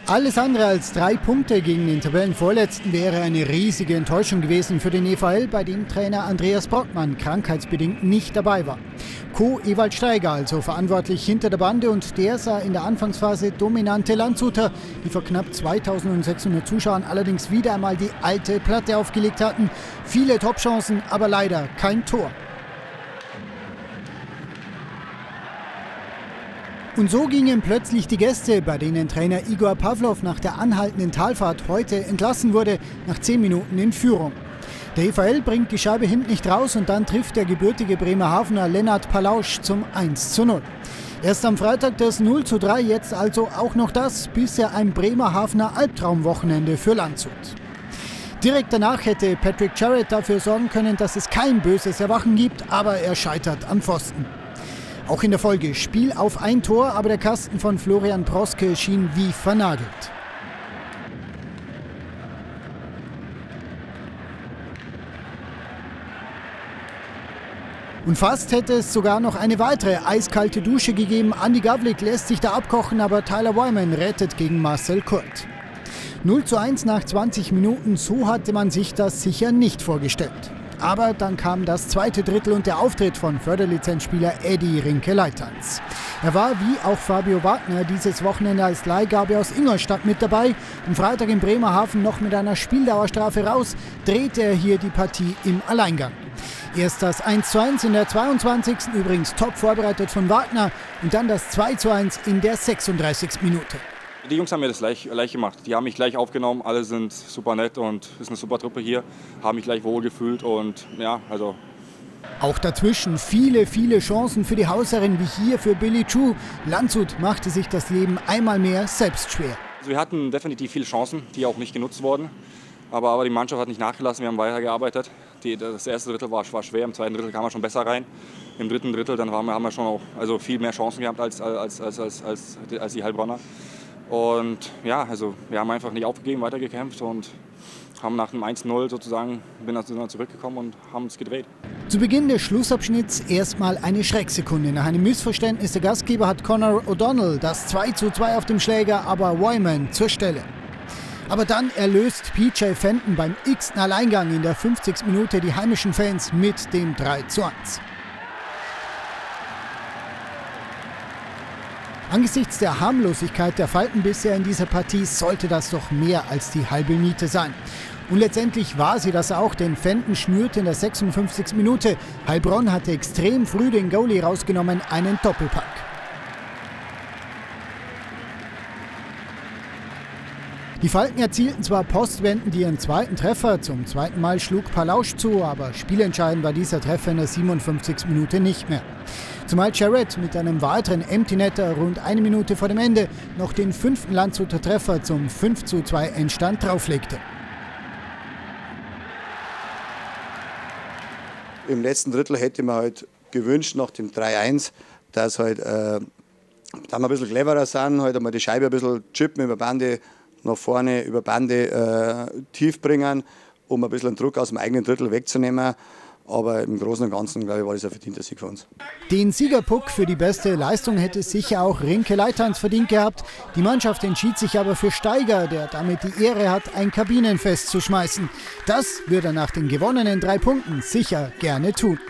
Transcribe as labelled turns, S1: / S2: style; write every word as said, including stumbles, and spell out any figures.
S1: Alles andere als drei Punkte gegen den Tabellenvorletzten wäre eine riesige Enttäuschung gewesen für den E V L, bei dem Trainer Andreas Brockmann krankheitsbedingt nicht dabei war. Co. Ewald Steiger also verantwortlich hinter der Bande, und der sah in der Anfangsphase dominante Landshuter, die vor knapp zweitausendsechshundert Zuschauern allerdings wieder einmal die alte Platte aufgelegt hatten. Viele Topchancen, aber leider kein Tor. Und so gingen plötzlich die Gäste, bei denen Trainer Igor Pavlov nach der anhaltenden Talfahrt heute entlassen wurde, nach zehn Minuten in Führung. Der E V L bringt die Scheibe hinten nicht raus, und dann trifft der gebürtige Bremerhavener Lennart Palausch zum eins zu null. Erst am Freitag das null zu drei, jetzt also auch noch das, bisher ein Bremerhavener Albtraumwochenende für Landshut. Direkt danach hätte Patrick Jarrett dafür sorgen können, dass es kein böses Erwachen gibt, aber er scheitert am Pfosten. Auch in der Folge Spiel auf ein Tor, aber der Kasten von Florian Proske schien wie vernagelt. Und fast hätte es sogar noch eine weitere eiskalte Dusche gegeben. Andi Gavlik lässt sich da abkochen, aber Tyler Wyman rettet gegen Marcel Kurt. null zu eins nach zwanzig Minuten, so hatte man sich das sicher nicht vorgestellt. Aber dann kam das zweite Drittel und der Auftritt von Förderlizenzspieler Eddie Rinke-Leitans. Er war wie auch Fabio Wagner dieses Wochenende als Leihgabe aus Ingolstadt mit dabei. Am Freitag in Bremerhaven noch mit einer Spieldauerstrafe raus, drehte er hier die Partie im Alleingang. Erst das eins zu eins in der zweiundzwanzigsten übrigens top vorbereitet von Wagner, und dann das zwei zu eins in der sechsunddreißigsten Minute.
S2: Die Jungs haben mir das gleich, gleich gemacht. Die haben mich gleich aufgenommen, alle sind super nett und es ist eine super Truppe hier. Haben mich gleich wohl gefühlt und ja, also.
S1: Auch dazwischen viele, viele Chancen für die Hausherrin, wie hier für Billy Chu. Landshut machte sich das Leben einmal mehr selbst schwer.
S2: Also wir hatten definitiv viele Chancen, die auch nicht genutzt wurden. Aber, aber die Mannschaft hat nicht nachgelassen, wir haben weitergearbeitet. Die, das erste Drittel war, war schwer, im zweiten Drittel kam man schon besser rein. Im dritten Drittel dann waren wir, haben wir schon auch also viel mehr Chancen gehabt als, als, als, als, als, als die Heilbronner. Und ja, also wir haben einfach nicht aufgegeben, weitergekämpft und haben nach dem eins zu null sozusagen bin dann zurückgekommen und haben es gedreht.
S1: Zu Beginn des Schlussabschnitts erstmal eine Schrecksekunde. Nach einem Missverständnis der Gastgeber hat Conor O'Donnell das zwei zu zwei auf dem Schläger, aber Wyman zur Stelle. Aber dann erlöst P J Fenton beim x-ten Alleingang in der fünfzigsten Minute die heimischen Fans mit dem drei zu eins. Angesichts der Harmlosigkeit der Falken bisher in dieser Partie sollte das doch mehr als die halbe Miete sein. Und letztendlich war sie das auch, denn Fenton schnürte in der sechsundfünfzigsten Minute. Heilbronn hatte extrem früh den Goalie rausgenommen, einen Doppelpack. Die Falken erzielten zwar postwendend ihren zweiten Treffer, zum zweiten Mal schlug Palausch zu, aber spielentscheidend war dieser Treffer in der siebenundfünfzigsten Minute nicht mehr. Zumal Jarrett mit einem weiteren Empty Netter rund eine Minute vor dem Ende noch den fünften Landshuter Treffer zum fünf zu zwei Endstand drauflegte.
S3: Im letzten Drittel hätte man halt gewünscht, nach dem drei eins, dass halt, äh, da wir ein bisschen cleverer sind, halt einmal die Scheibe ein bisschen chippen über Bande nach vorne, über Bande äh, tief bringen, um ein bisschen Druck aus dem eigenen Drittel wegzunehmen. Aber im Großen und Ganzen, glaube ich, war das ein verdienter Sieg für uns.
S1: Den Siegerpuck für die beste Leistung hätte sicher auch Rinke-Leitans verdient gehabt. Die Mannschaft entschied sich aber für Steiger, der damit die Ehre hat, ein Kabinenfest zu schmeißen. Das würde er nach den gewonnenen drei Punkten sicher gerne tun.